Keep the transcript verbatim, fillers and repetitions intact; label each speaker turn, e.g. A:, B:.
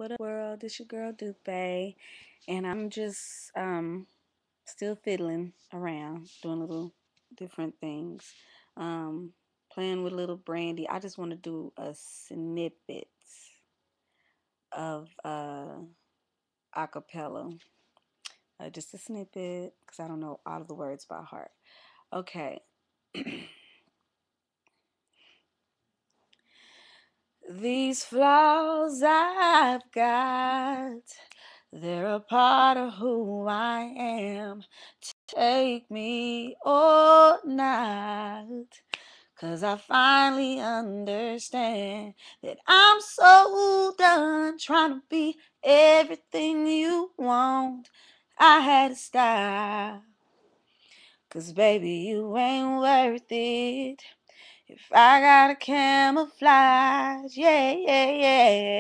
A: What up, world? It's your girl Dupe, and I'm just um still fiddling around, doing little different things, um, playing with little Brandy. I just want to do a snippet of uh acapella, uh, just a snippet, because I don't know all of the words by heart. Okay. These flaws I've got, they're a part of who I am. Take me or not, 'cause I finally understand that I'm so done trying to be everything you want. I had to stop, 'cause baby, you ain't worth it. If I gotta camouflage, yeah, yeah,